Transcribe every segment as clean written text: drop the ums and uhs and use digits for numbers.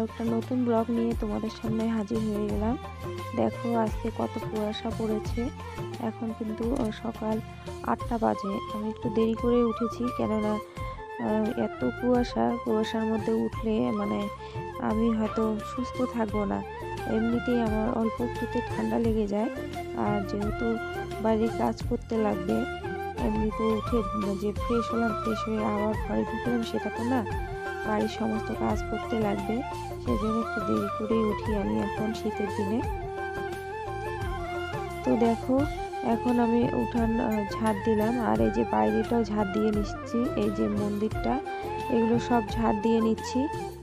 একটা নতুন ব্লগ নিয়ে তোমাদের সামনে হাজির হয়ে গেলাম। দেখো আজকে কত কুয়াশা পড়েছে। এখন কিন্তু সকাল 8টা বাজে। আমি একটু দেরি করে উঠেছি, কেননা এত কুয়াশার মধ্যে উঠলে মানে আমি হয়তো সুস্থ থাকবো না। এমনিতেই আমার অল্প একটুতে ঠান্ডা লেগে যায়, আর যেহেতু বাড়ির কাজ করতে লাগবে, এমনি তো উঠে যে ফ্রেশ হলাম, ফ্রেশ হয়ে আবার ঘরে ঢুকলাম, সেটা তো না, বাড়ির সমস্ত কাজ করতে লাগবে। সেজন্য একটু দেরি করেই উঠি আমি এখন শীতের দিনে। তো দেখো এখন আমি উঠান ঝাড় দিলাম, আর এই যে বাইরেটাও ঝাড় দিয়ে নিচ্ছি, এই যে মন্দিরটা, এগুলো সব ঝাড় দিয়ে নিচ্ছি।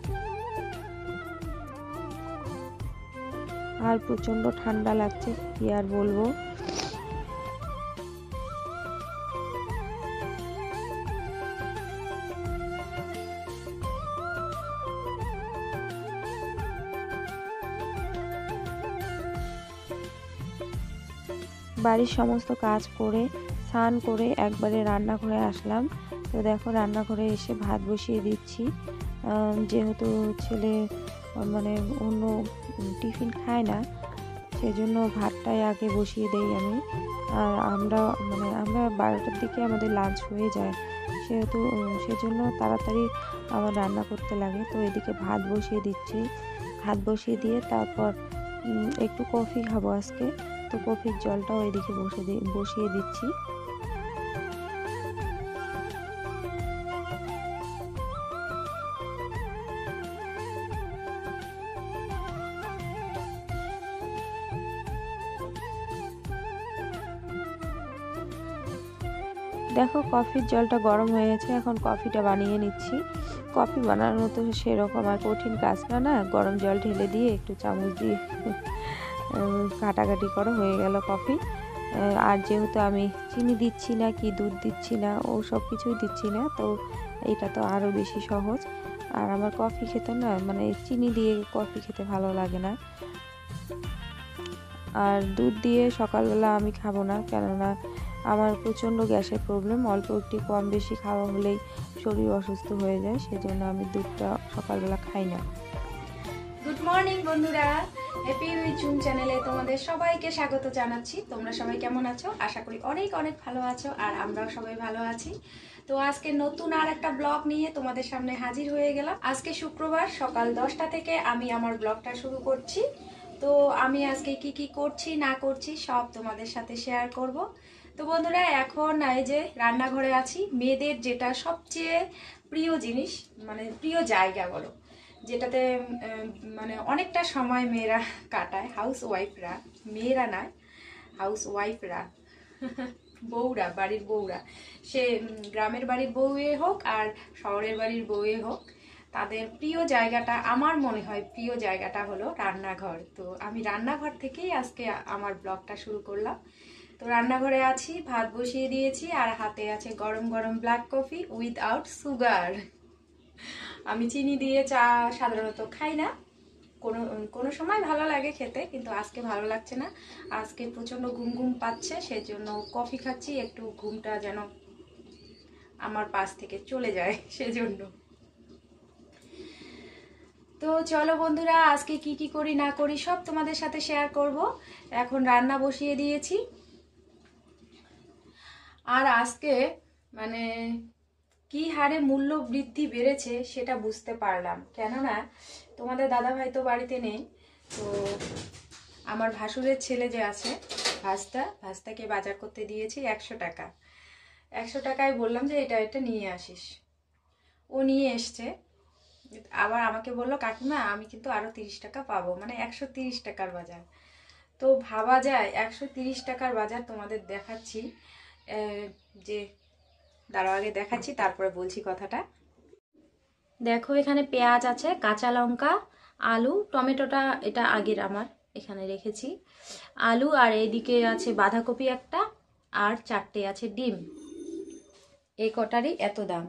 আর প্রচণ্ড ঠান্ডা লাগছে, কি আর বলবো। বাড়ির সমস্ত কাজ করে স্নান করে একবারে রান্নাঘরে আসলাম। তো দেখো রান্নাঘরে এসে ভাত বসিয়ে দিচ্ছি। যেহেতু ছেলে মানে অন্য টিফিন খায় না, সেজন্য ভাতটাই আগে বসিয়ে দেই আমি। আর আমরা 12টার দিকে আমাদের লাঞ্চ হয়ে যায়, সেজন্য তাড়াতাড়ি আমার রান্না করতে লাগে। তো এদিকে ভাত বসিয়ে দিচ্ছি। ভাত বসিয়ে দিয়ে তারপর একটু কফি খাবো আজকে, তো কফির জলটাও এদিকে বসিয়ে দিচ্ছি। দেখো কফির জলটা গরম হয়ে গেছে, এখন কফিটা বানিয়ে নিচ্ছি। কফি বানানো তো সেরকম আর কঠিন কাজ না, গরম জল ঢেলে দিয়ে একটু চামচ দিয়ে কাটাকাটি করা হয়ে গেল কফি। আর যেহেতু আমি চিনি দিচ্ছি না, কি দুধ দিচ্ছি না, ও সব কিছুই দিচ্ছি না, তো এটা তো আরও বেশি সহজ। আর আমার কফি খেতে না, মানে চিনি দিয়ে কফি খেতে ভালো লাগে না। আর দুধ দিয়ে সকালবেলা আমি খাবো না, কেননা আমার প্রচণ্ড গ্যাসের প্রবলেম। অল্প একটু কম বেশি খাওয়া হলেই শরীর অসুস্থ হয়ে যায়, সেজন্য আমি দুধটা সকালবেলা খাই না। গুড মর্নিং বন্ধুরা, হ্যাপি উইথ ঝুম চ্যানেলে তোমাদের সবাইকে স্বাগত জানাচ্ছি। তোমরা সবাই কেমন আছো? আশা করি অনেক অনেক ভালো আছো, আর আমরাও সবাই ভালো আছি। তো আজকে নতুন আর একটা ব্লগ নিয়ে তোমাদের সামনে হাজির হয়ে গেলাম। আজকে শুক্রবার সকাল 10টা থেকে আমি আমার ব্লগটা শুরু করছি। তো আমি আজকে কি কি করছি না করছি সব তোমাদের সাথে শেয়ার করব। তো বন্ধুরা, এখন এই যে রান্নাঘরে আছি। মেয়েদের যেটা সবচেয়ে প্রিয় জিনিস, মানে প্রিয় জায়গা বলো, যেটাতে মানে অনেকটা সময় মেয়েরা কাটায়, হাউস ওয়াইফরা, মেয়েরা নয়, হাউস ওয়াইফরা, বউরা, বাড়ির বউরা, সে গ্রামের বাড়ির বউয়ে হোক আর শহরের বাড়ির বউয়ে হোক, তাদের প্রিয় জায়গাটা, আমার মনে হয় প্রিয় জায়গাটা হলো রান্নাঘর। তো আমি রান্নাঘর থেকেই আজকে আমার ব্লগটা শুরু করলাম। তো রান্নাঘরে আছি, ভাত বসিয়ে দিয়েছি, আর হাতে আছে গরম গরম ব্ল্যাক কফি উইথআউট সুগার। আমি চিনি দিয়ে চা সাধারণত খাই না, কোনো সময় ভালো লাগে খেতে, কিন্তু আজকে ভালো লাগছে না। আজকে প্রচন্ড ঘুম ঘুম পাচ্ছে, সেজন্য কফি খাচ্ছি, একটু ঘুমটা যেন আমার পাশ থেকে চলে যায় সেজন্য। তো চলো বন্ধুরা, আজকে কি কি করি না করি সব তোমাদের সাথে শেয়ার করব। এখন রান্না বসিয়ে দিয়েছি। আর আজকে মানে কি হারে মূল্য বৃদ্ধি বেড়েছে সেটা বুঝতে পারলাম, কেননা তোমাদের দাদাভাই তো বাড়িতে নেই। তো আমার ভাসুরের ছেলে যে আছে, ভাস্তাকে বাজার করতে দিয়েছি 100 টাকা। 100 টাকায় বললাম যে এটা নিয়ে আসিস। ও নিয়ে এসছে, আবার আমাকে বললো কাকিমা আমি কিন্তু আরো 30 টাকা পাবো, মানে 130 টাকার বাজার। তো ভাবা যায় 130 টাকার বাজার তোমাদের দেখাচ্ছি, যে দাঁড়াও আগে দেখাচ্ছি তারপরে বলছি কথাটা। দেখো এখানে পেঁয়াজ আছে, কাঁচা লঙ্কা, আলু, টমেটোটা এটা আগের আমার এখানে রেখেছি, আলু, আর এইদিকে আছে বাঁধাকপি একটা, আর 4টে আছে ডিম। এই কটারই এত দাম।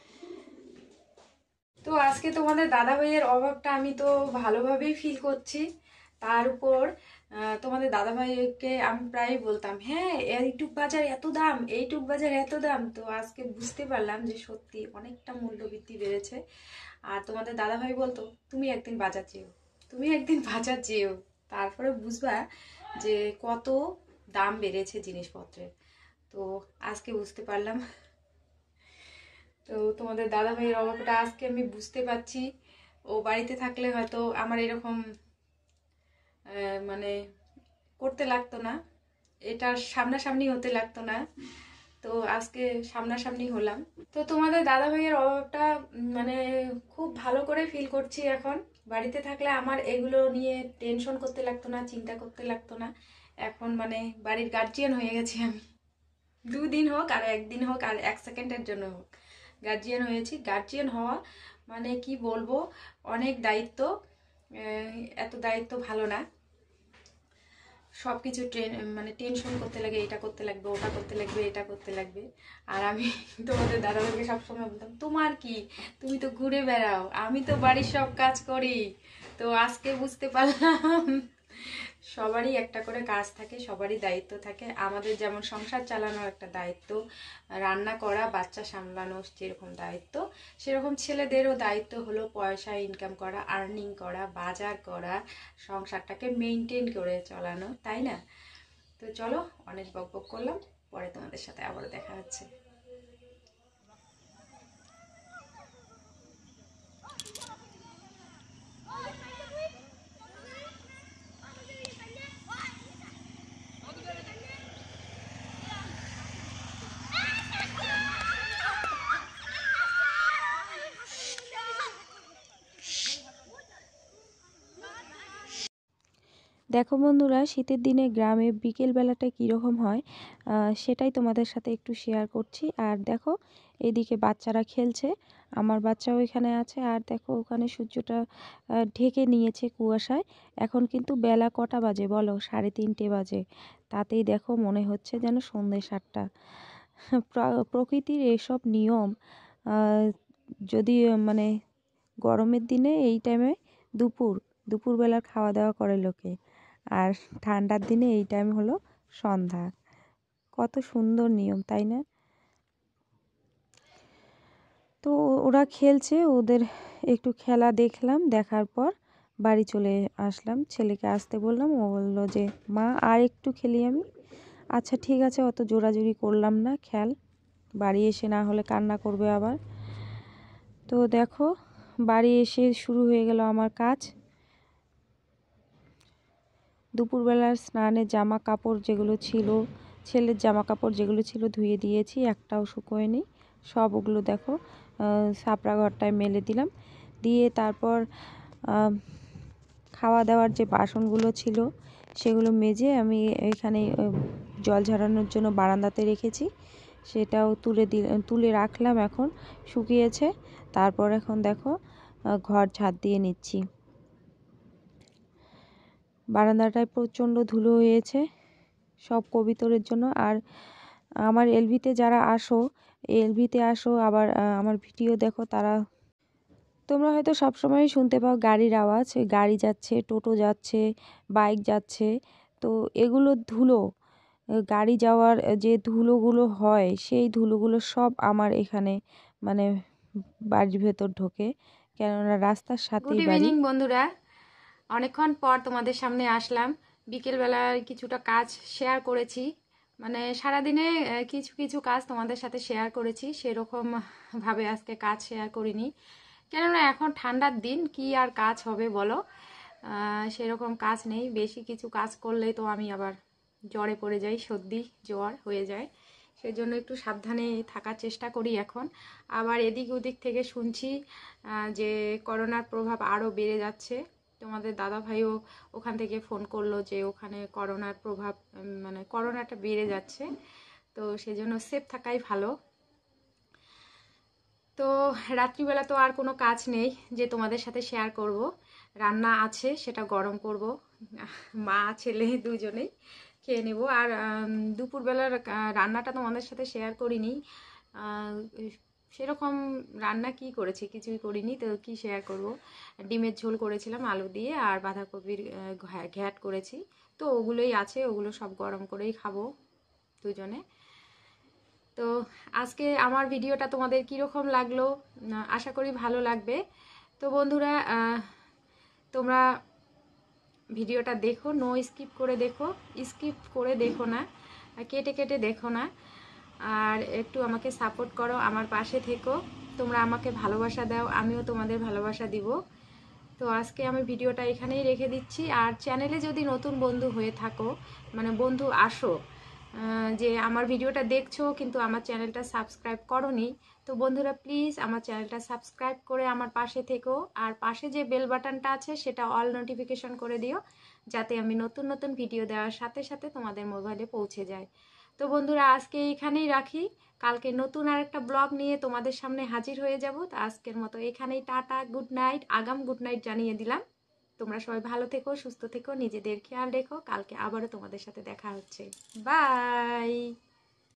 তো আজকে তোমাদের দাদা ভাইয়ের অভাবটা আমি তো ভালোভাবেই ফিল করছি। তার উপর তোমাদের দাদাভাইকে আমি প্রায়ই বলতাম, হ্যাঁ এইটুক বাজার এত দাম, এইটুক বাজার এত দাম। তো আজকে বুঝতে পারলাম যে সত্যি অনেকটা মূল্যবৃদ্ধি বেড়েছে। আর তোমাদের দাদাভাই বলতো, তুমি একদিন বাজার যেও, তুমি একদিন বাজার যেও, তারপরে বুঝবা যে কত দাম বেড়েছে জিনিসপত্রের। তো আজকে বুঝতে পারলাম। তো তোমাদের দাদাভাইয়ের অভাবটা আজকে আমি বুঝতে পারছি। ও বাড়িতে থাকলে হয়তো আমার এরকম মানে করতে লাগতো না, এটা সামনাসামনি হতে লাগতো না। তো আজকে সামনাসামনি হলাম। তো তোমাদের দাদা ভাইয়ের অভাবটা মানে খুব ভালো করে ফিল করছি এখন। বাড়িতে থাকলে আমার এগুলো নিয়ে টেনশন করতে লাগতো না, চিন্তা করতে লাগতো না। এখন মানে বাড়ির গার্জিয়ান হয়ে গেছি আমি। 2 দিন হোক আর 1 দিন হোক আর 1 সেকেন্ডের জন্য হোক, গার্জিয়ান হয়েছি। গার্জিয়ান হওয়া মানে কি বলবো, অনেক দায়িত্ব। এত দায়িত্ব ভালো না। সব কিছু মানে টেনশন করতে লাগে, এটা করতে লাগবে, ওটা করতে লাগবে, এটা করতে লাগবে। আর আমি তোমাদের দাদাভাইকে সবসময় বলতাম, তোমার কি, তুমি তো ঘুরে বেড়াও, আমি তো বাড়ির সব কাজ করি। তো আজকে বুঝতে পারলাম সবারই একটা করে কাজ থাকে, সবারই দায়িত্ব থাকে। আমাদের যেমন সংসার চালানোর একটা দায়িত্ব, রান্না করা, বাচ্চা সামলানো যেরকম দায়িত্ব, সেরকম ছেলেদেরও দায়িত্ব হলো পয়সা ইনকাম করা, আর্নিং করা, বাজার করা, সংসারটাকে মেনটেন করে চালানো, তাই না? তো চলো, অনেক বক বক করলাম, পরে তোমাদের সাথে আবারও দেখা হচ্ছে। দেখো বন্ধুরা, শীতের দিনে গ্রামে বিকেল বেলাটা কীরকম হয় সেটাই তোমাদের সাথে একটু শেয়ার করছি। আর দেখো, এদিকে বাচ্চারা খেলছে, আমার বাচ্চাও এখানে আছে। আর দেখো, ওখানে সূর্যটা ঢেকে নিয়েছে কুয়াশায়। এখন কিন্তু বেলা কটা বাজে বলো? 3:30 বাজে। তাতেই দেখো মনে হচ্ছে যেন সন্ধ্যে 7টা। প্রকৃতির এসব নিয়ম। যদি মানে গরমের দিনে এই টাইমে দুপুরবেলার খাওয়া দাওয়া করে লোকে, আর ঠান্ডার দিনে এই টাইম হলো সন্ধ্যা। কত সুন্দর নিয়ম, তাই না? তো ওরা খেলছে, ওদের একটু খেলা দেখলাম, দেখার পর বাড়ি চলে আসলাম। ছেলেকে আসতে বললাম, ও বললো যে মা আর একটু খেলি আমি। আচ্ছা ঠিক আছে, অত জোরাজুরি করলাম না, খেল, বাড়ি এসে না হলে কান্না করবে আবার। তো দেখো, বাড়ি এসে শুরু হয়ে গেল আমার কাজ। দুপুরবেলার স্নানের জামা কাপড় যেগুলো ছিল, ছেলের জামা কাপড় যেগুলো ছিল ধুয়ে দিয়েছি, একটাও শুকোয়নি। সব ওগুলো দেখো সাপড়া ঘরটায় মেলে দিলাম। দিয়ে তারপর খাওয়া দাওয়ার যে বাসনগুলো ছিল সেগুলো মেজে আমি এখানে জল ঝরানোর জন্য বারান্দাতে রেখেছি। সেটাও তুলে রাখলাম, এখন শুকিয়েছে। তারপর এখন দেখো ঘর ঝাড় দিয়ে নিচ্ছি। বারান্দাটায় প্রচণ্ড ধুলো হয়েছে, সব কবিতরের জন্য। আর আমার এলভিতে যারা আসো আবার আমার ভিডিও দেখো, তোমরা হয়তো সবসময় শুনতে পাও গাড়ির আওয়াজ, গাড়ি যাচ্ছে, টোটো যাচ্ছে, বাইক যাচ্ছে। তো এগুলো ধুলো, গাড়ি যাওয়ার যে ধুলোগুলো হয়, সেই ধুলোগুলো সব আমার এখানে মানে বাড়ির ভেতর ঢোকে, কেননা রাস্তার গুড সাথেই বাড়ি। ইভিনিং বন্ধুরা, অনেকক্ষণ পর তোমাদের সামনে আসলাম। বিকেলবেলায় কিছুটা কাজ শেয়ার করেছি, মানে সারাদিনে কিছু কিছু কাজ তোমাদের সাথে শেয়ার করেছি, সেরকম ভাবে আজকে কাজ শেয়ার করিনি। কেননা এখন ঠান্ডার দিন, কি আর কাজ হবে বলো? সেরকম কাজ নেই। বেশি কিছু কাজ করলে তো আমি আবার জ্বরে পড়ে যাই, সর্দি জ্বর হয়ে যায়। সেজন্য একটু সাবধানে থাকার চেষ্টা করি এখন। আবার এদিক ওদিক থেকে শুনছি যে করোনার প্রভাব আরও বেড়ে যাচ্ছে। তোমাদের দাদা ভাইও ওখান থেকে ফোন করলো যে ওখানে করোনার প্রভাব মানে করোনাটা বেড়ে যাচ্ছে। তো সেজন্য সেফ থাকাই ভালো। তো রাত্রিবেলা তো আর কোনো কাজ নেই যে তোমাদের সাথে শেয়ার করব। রান্না আছে, সেটা গরম করব, মা ছেলে দুজনেই খেয়ে নেব। আর দুপুরবেলার রান্নাটা তোমাদের সাথে শেয়ার করিনি। আহ, সেরকম রান্না কি করেছি, কিছুই করিনি, তো কি শেয়ার করব। ডিমের ঝোল করেছিলাম আলু দিয়ে, আর বাঁধাকপির ঘ্যাট করেছি। তো ওগুলোই আছে, ওগুলো সব গরম করেই খাবো দুজনে। তো আজকে আমার ভিডিওটা তোমাদের কীরকম লাগলো, আশা করি ভালো লাগবে। তো বন্ধুরা, তোমরা ভিডিওটা দেখো, নো স্কিপ করে দেখো, স্কিপ করে দেখো না, কেটে কেটে দেখো না। আর একটু আমাকে সাপোর্ট করো, আমার পাশে থেকো। তোমরা আমাকে ভালোবাসা দাও, আমিও তোমাদের ভালোবাসা দিব। তো আজকে আমি ভিডিওটা এখানেই রেখে দিচ্ছি। আর চ্যানেলে যদি নতুন বন্ধু হয়ে থাকো, মানে বন্ধু আসো, যে আমার ভিডিওটা দেখছো কিন্তু আমার চ্যানেলটা সাবস্ক্রাইব করোনি, তো বন্ধুরা প্লিজ আমার চ্যানেলটা সাবস্ক্রাইব করে আমার পাশে থেকো। আর পাশে যে বেল বাটনটা আছে সেটা অল নোটিফিকেশন করে দিও, যাতে আমি নতুন নতুন ভিডিও দেওয়ার সাথে সাথে তোমাদের মোবাইলে পৌঁছে যায়। তো বন্ধুরা আজকে এইখানেই রাখি, কালকে নতুন আরেকটা ব্লগ নিয়ে তোমাদের সামনে হাজির হয়ে যাব। তো আজকের মতো এখানেই টাটা, গুড নাইট, আগাম গুড নাইট জানিয়ে দিলাম। তোমরা সবাই ভালো থেকো, সুস্থ থেকো, নিজেদের খেয়াল রেখো। কালকে আবারও তোমাদের সাথে দেখা হচ্ছে। বাই।